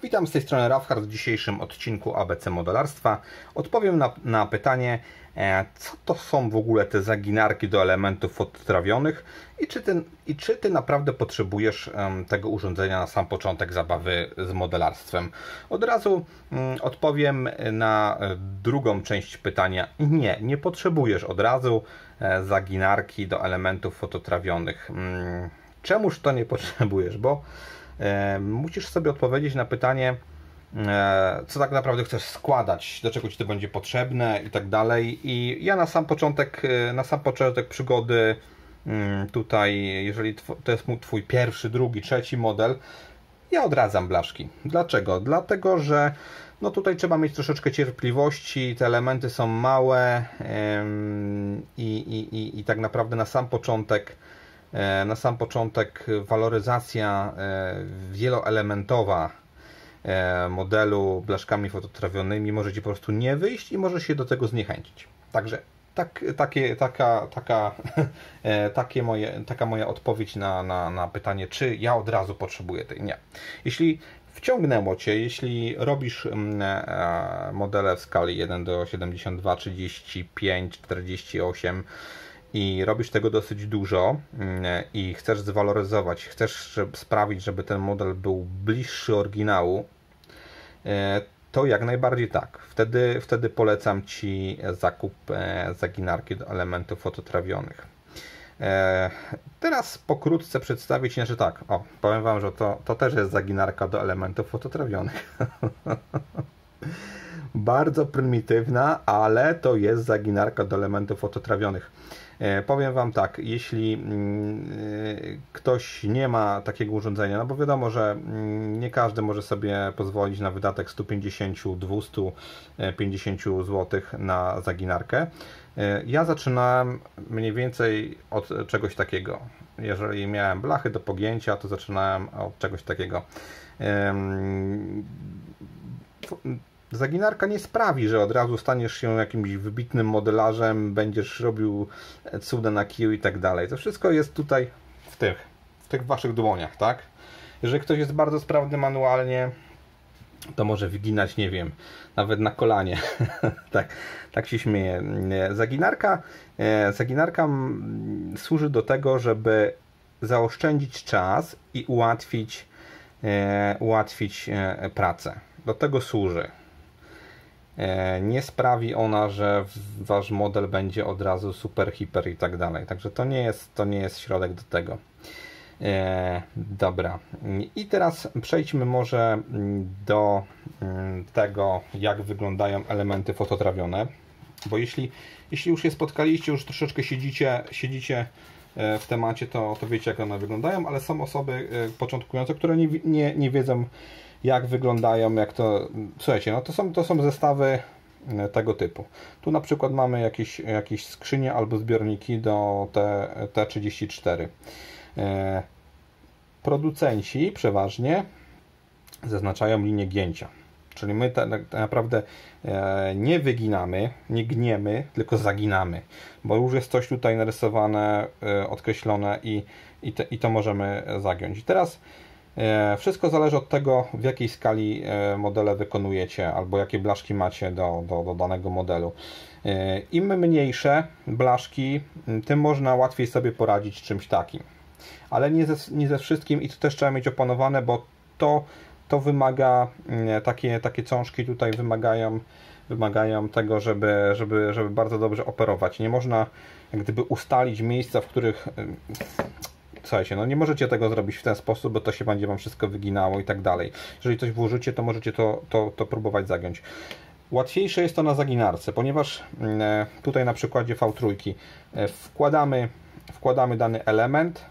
Witam z tej strony Rafhard. W dzisiejszym odcinku ABC Modelarstwa odpowiem na pytanie, co to są w ogóle te zaginarki do elementów fototrawionych i czy Ty naprawdę potrzebujesz tego urządzenia na sam początek zabawy z modelarstwem. Od razu odpowiem na drugą część pytania. Nie potrzebujesz od razu zaginarki do elementów fototrawionych. Czemuż to nie potrzebujesz? Bo musisz sobie odpowiedzieć na pytanie, co tak naprawdę chcesz składać, do czego Ci to będzie potrzebne i tak dalej. I ja na sam początek przygody tutaj, jeżeli to jest Twój pierwszy, drugi, trzeci model, ja odradzam blaszki. Dlaczego? Dlatego, że no tutaj trzeba mieć troszeczkę cierpliwości, te elementy są małe i tak naprawdę na sam początek waloryzacja wieloelementowa modelu blaszkami fototrawionymi może Ci po prostu nie wyjść i może się do tego zniechęcić. Także taka moja odpowiedź na pytanie, czy ja od razu potrzebuję tej. Nie. Jeśli wciągnęło Cię, jeśli robisz modele w skali 1 do 72, 35, 48 i robisz tego dosyć dużo i chcesz zwaloryzować, chcesz sprawić, żeby ten model był bliższy oryginału, to jak najbardziej tak. Wtedy polecam Ci zakup zaginarki do elementów fototrawionych. Teraz pokrótce przedstawię Ci, znaczy tak, powiem Wam, że to też jest zaginarka do elementów fototrawionych. Bardzo prymitywna, ale to jest zaginarka do elementów fototrawionych. Powiem Wam tak, jeśli ktoś nie ma takiego urządzenia, no bo wiadomo, że nie każdy może sobie pozwolić na wydatek 150-250 zł na zaginarkę. Ja zaczynałem mniej więcej od czegoś takiego. Jeżeli miałem blachy do pogięcia, to zaczynałem od czegoś takiego. Zaginarka nie sprawi, że od razu staniesz się jakimś wybitnym modelarzem, będziesz robił cuda na kiju i tak dalej. To wszystko jest tutaj w tych Waszych dłoniach, tak? Jeżeli ktoś jest bardzo sprawny manualnie, to może wyginać, nie wiem, nawet na kolanie. tak się śmieję. Zaginarka służy do tego, żeby zaoszczędzić czas i ułatwić pracę. Do tego służy. Nie sprawi ona, że Wasz model będzie od razu super, hiper i tak dalej. Także to nie jest środek do tego. Dobra. I teraz przejdźmy może do tego, jak wyglądają elementy fototrawione. Bo jeśli już się spotkaliście, już troszeczkę siedzicie w temacie, to wiecie, jak one wyglądają, ale są osoby początkujące, które nie wiedzą, jak wyglądają, słuchajcie, no to są zestawy tego typu. Tu na przykład mamy jakieś skrzynie albo zbiorniki do T34. Producenci przeważnie zaznaczają linię gięcia. Czyli my tak naprawdę nie wyginamy, nie gniemy, tylko zaginamy. Bo już jest coś tutaj narysowane, odkreślone i to możemy zagiąć. I teraz wszystko zależy od tego, w jakiej skali modele wykonujecie, albo jakie blaszki macie do danego modelu. Im mniejsze blaszki, tym można łatwiej sobie poradzić czymś takim. Ale nie ze wszystkim i to też trzeba mieć opanowane, bo to wymaga, takie cążki tutaj wymagają tego, żeby bardzo dobrze operować. Nie można jak gdyby ustalić miejsca, w których... Słuchajcie, no nie możecie tego zrobić w ten sposób, bo to się będzie Wam wszystko wyginało i tak dalej. Jeżeli coś włożycie, to możecie to próbować zagiąć. Łatwiejsze jest to na zaginarce, ponieważ tutaj na przykładzie V3 wkładamy dany element,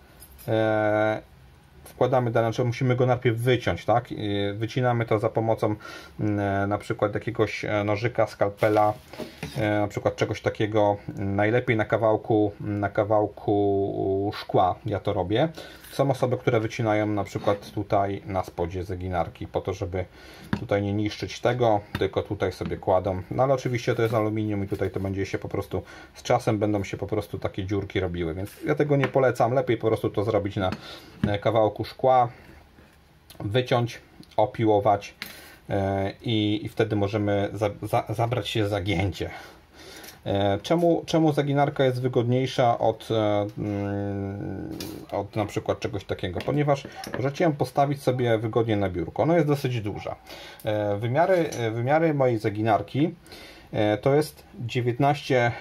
znaczy musimy go najpierw wyciąć, tak? Wycinamy to za pomocą na przykład jakiegoś nożyka, skalpela, na przykład czegoś takiego, najlepiej na kawałku szkła ja to robię. Są osoby, które wycinają na przykład tutaj na spodzie zaginarki, po to, żeby tutaj nie niszczyć tego, tylko tutaj sobie kładą. No ale oczywiście to jest aluminium i tutaj to będzie się po prostu, z czasem będą się po prostu takie dziurki robiły, więc ja tego nie polecam. Lepiej po prostu to zrobić na kawałku szkła, wyciąć opiłować i wtedy możemy zabrać się za gięcie. Czemu zaginarka jest wygodniejsza od na przykład czegoś takiego? Ponieważ możecie ją postawić sobie wygodnie na biurko. Ona jest dosyć duża. Wymiary mojej zaginarki to jest 19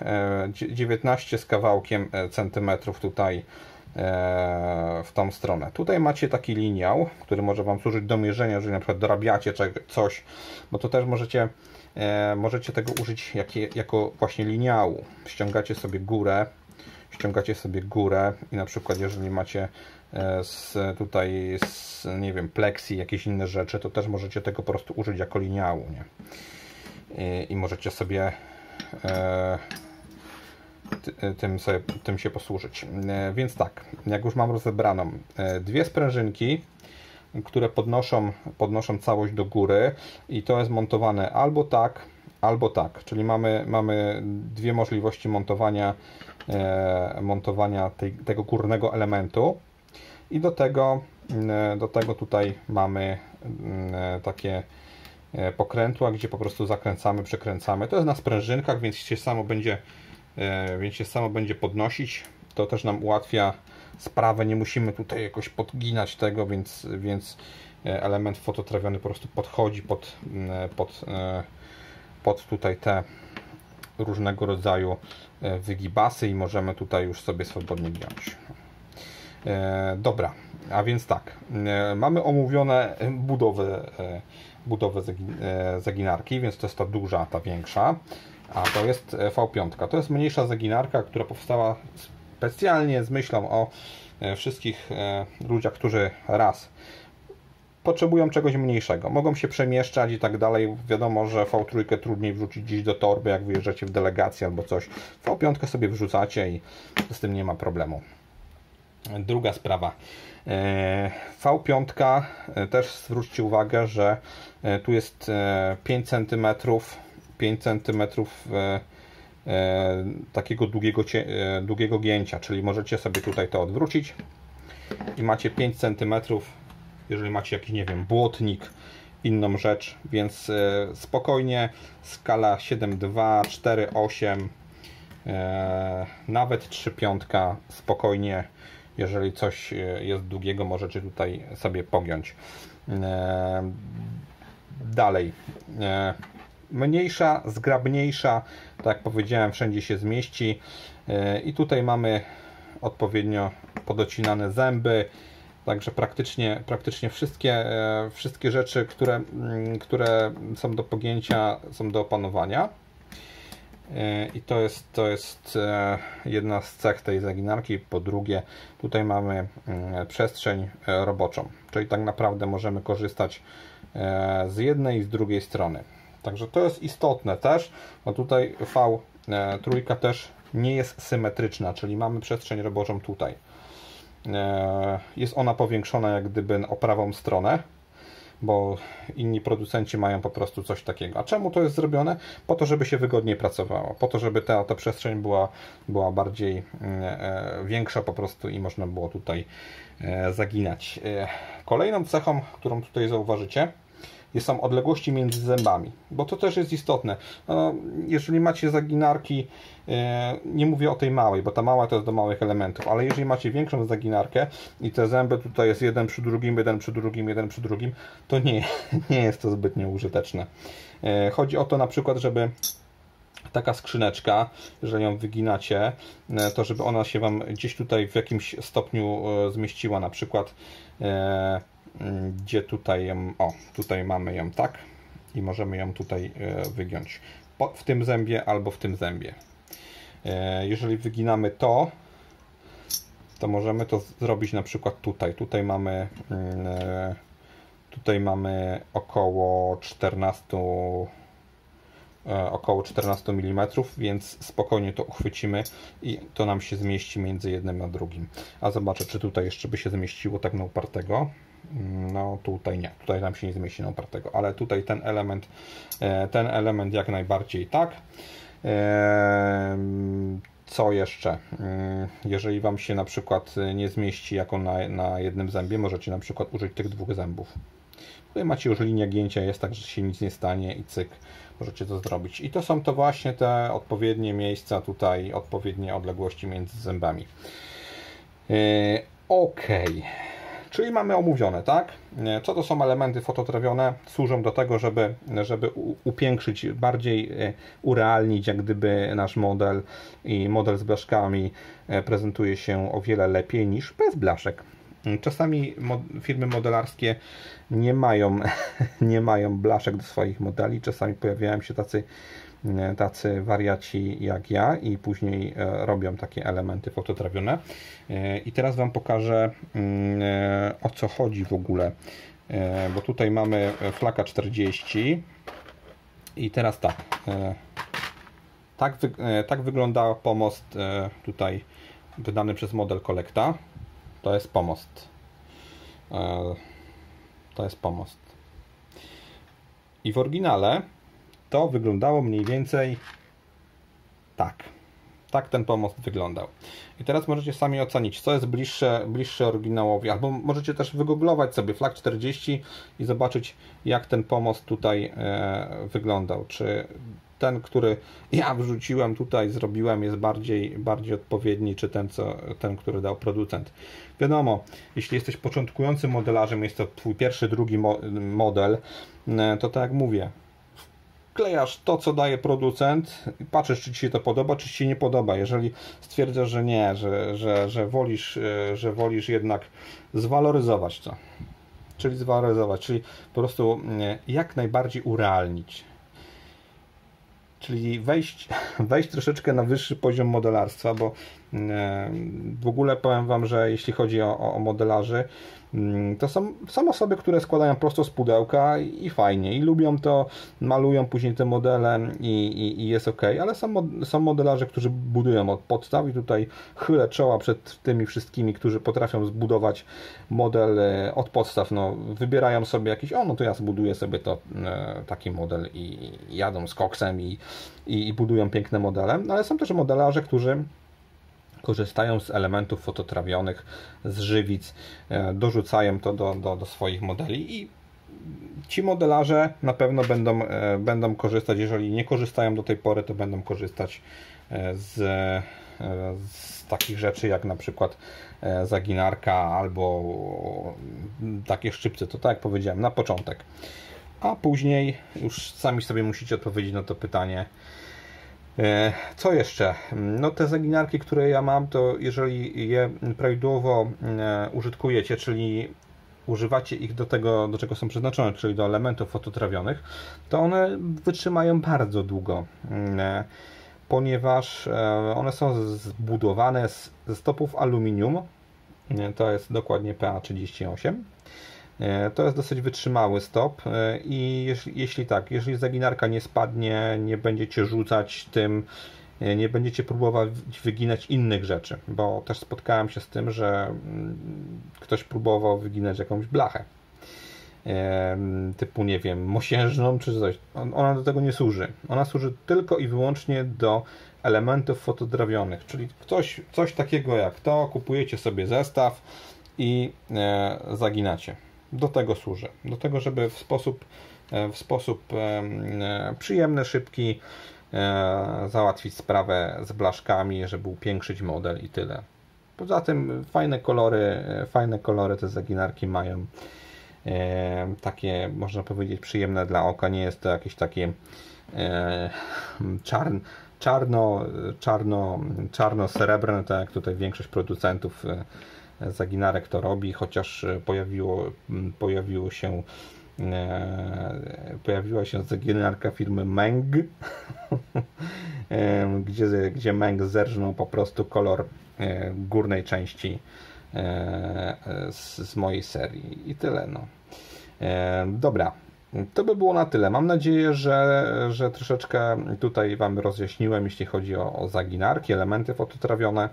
z kawałkiem centymetrów tutaj w tą stronę. Tutaj macie taki liniał, który może Wam służyć do mierzenia, jeżeli na przykład dorabiacie coś, bo to też możecie tego użyć jako właśnie liniału. Ściągacie sobie górę i na przykład jeżeli macie nie wiem, pleksji, jakieś inne rzeczy, to też możecie tego po prostu użyć jako liniału, nie? I możecie sobie tym się posłużyć. Więc tak, jak już mam rozebraną dwie sprężynki, które podnoszą całość do góry i to jest montowane albo tak, czyli mamy dwie możliwości montowania tego górnego elementu i do tego tutaj mamy takie pokrętła, gdzie po prostu zakręcamy, przekręcamy. To jest na sprężynkach, więc się samo będzie podnosić. To też nam ułatwia sprawę, nie musimy tutaj jakoś podginać tego, więc element fototrawiony po prostu podchodzi pod tutaj te różnego rodzaju wygibasy i możemy tutaj już sobie swobodnie giąć. Dobra, a więc tak, mamy omówione budowę zaginarki, więc to jest ta duża, ta większa, a to jest V5. To jest mniejsza zaginarka, która powstała specjalnie z myślą o wszystkich ludziach, którzy potrzebują czegoś mniejszego, mogą się przemieszczać i tak dalej. Wiadomo, że V3 trudniej wrzucić gdzieś do torby, jak wyjeżdżacie w delegacji albo coś. V5 sobie wrzucacie i z tym nie ma problemu. Druga sprawa. V5 też zwróćcie uwagę, że tu jest 5 cm takiego długiego gięcia, czyli możecie sobie tutaj to odwrócić i macie 5 cm, jeżeli macie jakiś, nie wiem, błotnik, inną rzecz, więc spokojnie skala 7,2, 4,8, nawet 3,5 spokojnie, jeżeli coś jest długiego, możecie tutaj sobie pogiąć. Dalej, mniejsza, zgrabniejsza, tak jak powiedziałem, wszędzie się zmieści i tutaj mamy odpowiednio podocinane zęby, także praktycznie wszystkie rzeczy, które są do pogięcia, są do opanowania. I to jest jedna z cech tej zaginarki. Po drugie, tutaj mamy przestrzeń roboczą, czyli tak naprawdę możemy korzystać z jednej i z drugiej strony. Także to jest istotne też, bo tutaj V3 też nie jest symetryczna, czyli mamy przestrzeń roboczą tutaj. Jest ona powiększona jak gdyby o prawą stronę, bo inni producenci mają po prostu coś takiego. A czemu to jest zrobione? Po to, żeby się wygodniej pracowało, po to, żeby ta przestrzeń była bardziej większa po prostu i można było tutaj zaginać. Kolejną cechą, którą tutaj zauważycie, są odległości między zębami, bo to też jest istotne. No, jeżeli macie zaginarki, nie mówię o tej małej, bo ta mała to jest do małych elementów, ale jeżeli macie większą zaginarkę i te zęby tutaj jest jeden przy drugim, to nie jest to zbytnio użyteczne. Chodzi o to na przykład, żeby taka skrzyneczka, jeżeli ją wyginacie, to żeby ona się Wam gdzieś tutaj w jakimś stopniu zmieściła, na przykład gdzie tutaj ją, tutaj mamy ją tak i możemy ją tutaj wygiąć w tym zębie albo w tym zębie. Jeżeli wyginamy to możemy to zrobić na przykład tutaj. Tutaj mamy około 14 mm, więc spokojnie to uchwycimy i to nam się zmieści między jednym a drugim. A zobaczę, czy tutaj jeszcze by się zmieściło tak na upartego. No tutaj nie, tutaj nam się nie zmieści na upartego, ale tutaj ten element jak najbardziej tak. Co jeszcze? Jeżeli Wam się na przykład nie zmieści jako na jednym zębie, możecie na przykład użyć tych dwóch zębów. Tutaj macie już linię gięcia, jest tak, że się nic nie stanie i cyk, możecie to zrobić. I to są to właśnie te odpowiednie miejsca tutaj, odpowiednie odległości między zębami. Ok, czyli mamy omówione, tak? Co to są elementy fototrawione? Służą do tego, żeby upiększyć, bardziej urealnić jak gdyby nasz model i model z blaszkami prezentuje się o wiele lepiej niż bez blaszek. Czasami firmy modelarskie nie mają blaszek do swoich modeli, czasami pojawiają się tacy wariaci jak ja i później robią takie elementy fototrawione. I teraz Wam pokażę, o co chodzi w ogóle, bo tutaj mamy flaka 40 i teraz tak wygląda pomost tutaj wydany przez Model Collecta. To jest pomost. To jest pomost. I w oryginale to wyglądało mniej więcej tak. Tak ten pomost wyglądał. I teraz możecie sami ocenić, co jest bliższe oryginałowi, albo możecie też wygooglować sobie flak 40 i zobaczyć, jak ten pomost tutaj wyglądał. Czy ten, który ja wrzuciłem tutaj, zrobiłem, jest bardziej odpowiedni, czy ten, który dał producent. Wiadomo, jeśli jesteś początkującym modelarzem, jest to Twój pierwszy, drugi model, to tak jak mówię, wklejasz to, co daje producent i patrzysz, czy Ci się to podoba, czy Ci się nie podoba. Jeżeli stwierdzasz, że nie, że wolisz jednak zwaloryzować to, czyli po prostu jak najbardziej urealnić. Czyli wejść troszeczkę na wyższy poziom modelarstwa, bo w ogóle powiem Wam, że jeśli chodzi o modelarzy, to są osoby, które składają prosto z pudełka i fajnie, i lubią to, malują później te modele i jest ok, ale są modelarze, którzy budują od podstaw i tutaj chylę czoła przed tymi wszystkimi, którzy potrafią zbudować model od podstaw. No, wybierają sobie jakiś, no to ja zbuduję sobie taki model i jadą z koksem i budują piękne modele, ale są też modelarze, którzy korzystają z elementów fototrawionych, z żywic, dorzucają to do swoich modeli i ci modelarze na pewno będą korzystać, jeżeli nie korzystają do tej pory, to będą korzystać z takich rzeczy jak na przykład zaginarka albo takie szczypce, to tak jak powiedziałem na początek. A później już sami sobie musicie odpowiedzieć na to pytanie. Co jeszcze? No te zaginarki, które ja mam, to jeżeli je prawidłowo użytkujecie, czyli używacie ich do tego, do czego są przeznaczone, czyli do elementów fototrawionych, to one wytrzymają bardzo długo, ponieważ one są zbudowane ze stopów aluminium, to jest dokładnie PA38. To jest dosyć wytrzymały stop i jeśli zaginarka nie spadnie, nie będziecie rzucać tym, nie będziecie próbować wyginać innych rzeczy, bo też spotkałem się z tym, że ktoś próbował wyginać jakąś blachę typu, nie wiem, mosiężną czy coś. Ona do tego nie służy. Ona służy tylko i wyłącznie do elementów fotodrawionych, czyli coś takiego jak to, kupujecie sobie zestaw i zaginacie. Do tego służy. Do tego, żeby w sposób przyjemny, szybki załatwić sprawę z blaszkami, żeby upiększyć model i tyle. Poza tym fajne kolory te zaginarki mają. Takie, można powiedzieć, przyjemne dla oka. Nie jest to jakieś takie czarno-srebrne, tak jak tutaj większość producentów zaginarek to robi, chociaż pojawiła się zaginarka firmy Meng, gdzie Meng zerżnął po prostu kolor górnej części z mojej serii i tyle. No. Dobra, to by było na tyle. Mam nadzieję, że troszeczkę tutaj Wam rozjaśniłem, jeśli chodzi o zaginarki, elementy fototrawione.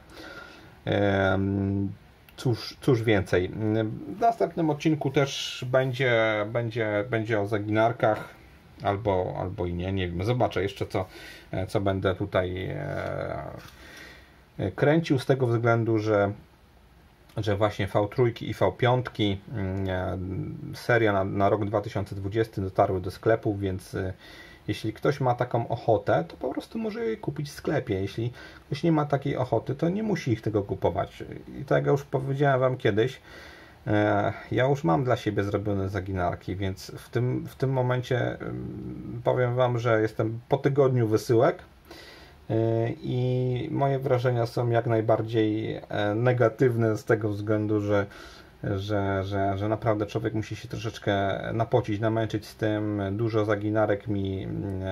Cóż więcej. W następnym odcinku też będzie o zaginarkach, albo i nie wiem. Zobaczę jeszcze, co będę tutaj kręcił, z tego względu, że że właśnie V3 i V5 seria na rok 2020 dotarły do sklepów, więc jeśli ktoś ma taką ochotę, to po prostu może je kupić w sklepie. Jeśli ktoś nie ma takiej ochoty, to nie musi ich tego kupować. I tak jak już powiedziałem Wam kiedyś, ja już mam dla siebie zrobione zaginarki, więc w tym momencie powiem Wam, że jestem po tygodniu wysyłek i moje wrażenia są jak najbardziej negatywne z tego względu, że naprawdę człowiek musi się troszeczkę napocić, namęczyć z tym. Dużo zaginarek mi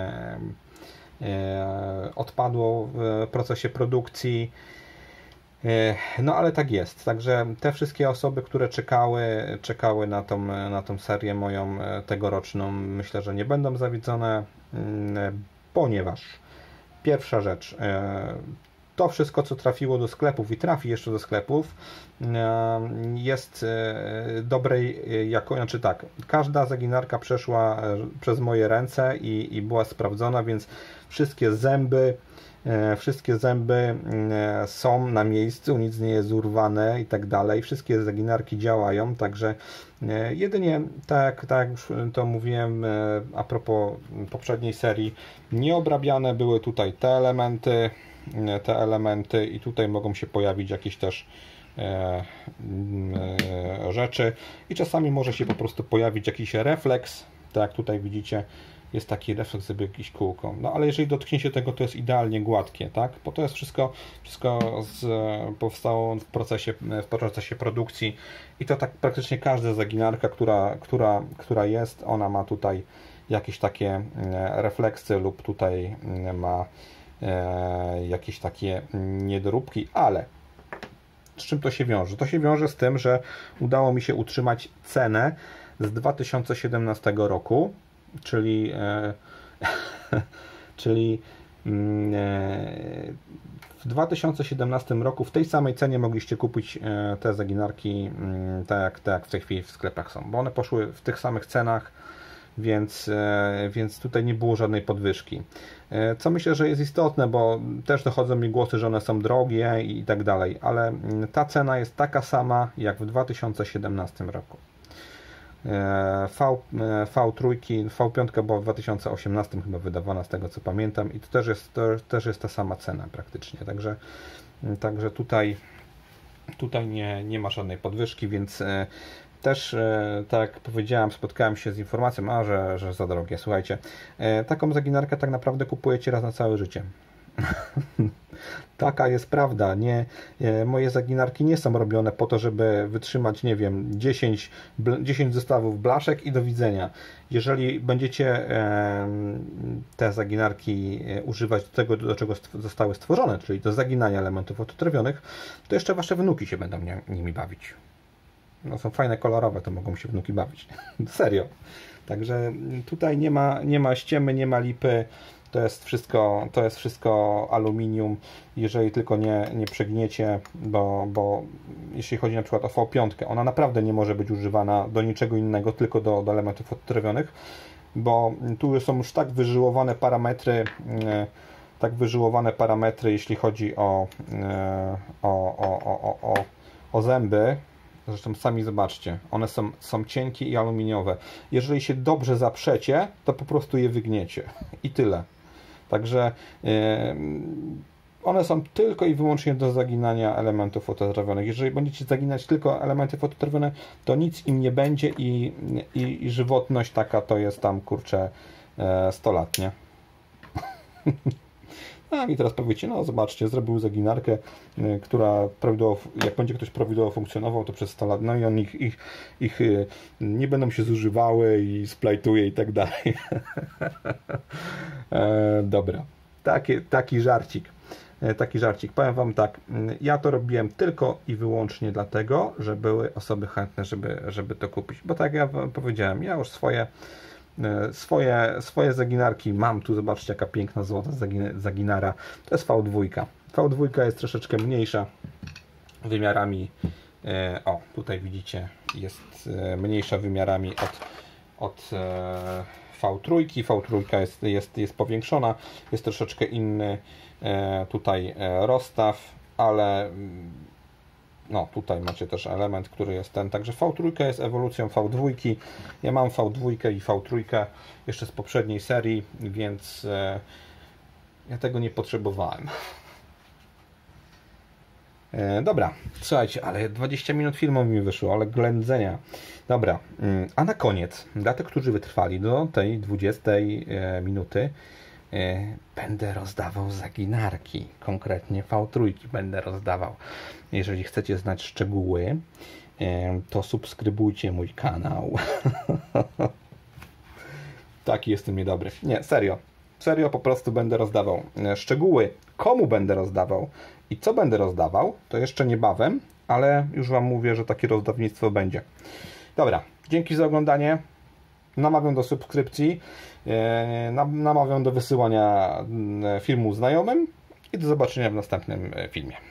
odpadło w procesie produkcji. No ale tak jest. Także te wszystkie osoby, które czekały na tą serię moją tegoroczną, myślę, że nie będą zawiedzone, ponieważ pierwsza rzecz, to wszystko, co trafiło do sklepów i trafi jeszcze do sklepów, jest dobrej jakości. Znaczy tak, każda zaginarka przeszła przez moje ręce i była sprawdzona, więc wszystkie zęby są na miejscu, nic nie jest urwane i tak dalej. Wszystkie zaginarki działają, także jedynie tak jak już to mówiłem a propos poprzedniej serii, nieobrabiane były tutaj te elementy i tutaj mogą się pojawić jakieś też rzeczy i czasami może się po prostu pojawić jakiś refleks, tak jak tutaj widzicie, jest taki refleks, jakby jakieś kółko. No ale jeżeli dotkniecie tego, to jest idealnie gładkie, tak? Bo to jest wszystko powstało w procesie produkcji i to tak praktycznie każda zaginarka, która jest, ona ma tutaj jakieś takie refleksy lub tutaj ma jakieś takie niedoróbki, ale z czym to się wiąże? To się wiąże z tym, że udało mi się utrzymać cenę z 2017 roku, czyli w 2017 roku w tej samej cenie mogliście kupić te zaginarki, tak jak w tej chwili w sklepach są, bo one poszły w tych samych cenach, więc tutaj nie było żadnej podwyżki. Co myślę, że jest istotne, bo też dochodzą mi głosy, że one są drogie i tak dalej, ale ta cena jest taka sama jak w 2017 roku. V3, V5 była w 2018 chyba wydawana, z tego co pamiętam, i to też jest ta sama cena praktycznie, także tutaj nie ma żadnej podwyżki, więc też, tak jak powiedziałem, spotkałem się z informacją, że za drogie. Słuchajcie, taką zaginarkę tak naprawdę kupujecie raz na całe życie. Taka jest prawda. Moje zaginarki nie są robione po to, żeby wytrzymać, nie wiem, 10 zestawów blaszek i do widzenia. Jeżeli będziecie te zaginarki używać do tego, do czego zostały stworzone, czyli do zaginania elementów odtrawionych, to jeszcze Wasze wnuki się będą nimi bawić. No, są fajne, kolorowe, to mogą się wnuki bawić. Serio. Także tutaj nie ma ściemy, nie ma lipy. To jest wszystko aluminium, jeżeli tylko nie przegniecie, bo jeśli chodzi na przykład o V5, ona naprawdę nie może być używana do niczego innego, tylko do elementów odtrawionych, bo tu są już tak wyżyłowane parametry, jeśli chodzi o zęby. Zresztą sami zobaczcie, one są cienkie i aluminiowe. Jeżeli się dobrze zaprzecie, to po prostu je wygniecie i tyle. Także one są tylko i wyłącznie do zaginania elementów fototrawionych. Jeżeli będziecie zaginać tylko elementy fototrawione, to nic im nie będzie i żywotność taka to jest tam, kurczę, 100 lat, nie? A mi teraz powiecie, no zobaczcie, zrobił zaginarkę, która prawidłowo, jak będzie ktoś prawidłowo funkcjonował, to przez 100 lat, no i on ich nie będą się zużywały i splajtuje i tak dalej. Dobra, taki żarcik. Powiem Wam tak, ja to robiłem tylko i wyłącznie dlatego, że były osoby chętne, żeby to kupić. Bo tak jak ja Wam powiedziałem, ja już swoje zaginarki mam. Tu zobaczcie, jaka piękna złota zaginara. To jest V2. V2 jest troszeczkę mniejsza wymiarami. O, tutaj widzicie, jest mniejsza wymiarami od V3. V3 jest powiększona, jest troszeczkę inny tutaj rozstaw, ale No, tutaj macie też element, który jest ten. Także V3 jest ewolucją V2. Ja mam V2 i V3 jeszcze z poprzedniej serii, więc ja tego nie potrzebowałem. Dobra, słuchajcie, ale 20 minut filmu mi wyszło, ale ględzenia. Dobra, a na koniec, dla tych, którzy wytrwali do tej 20 minuty, będę rozdawał zaginarki, konkretnie V3 będę rozdawał. Jeżeli chcecie znać szczegóły, to subskrybujcie mój kanał. Taki jestem niedobry. Nie, serio. Serio po prostu będę rozdawał szczegóły, komu będę rozdawał i co będę rozdawał, to jeszcze niebawem, ale już Wam mówię, że takie rozdawnictwo będzie. Dobra, dzięki za oglądanie. Namawiam do subskrypcji, namawiam do wysyłania filmu znajomym i do zobaczenia w następnym filmie.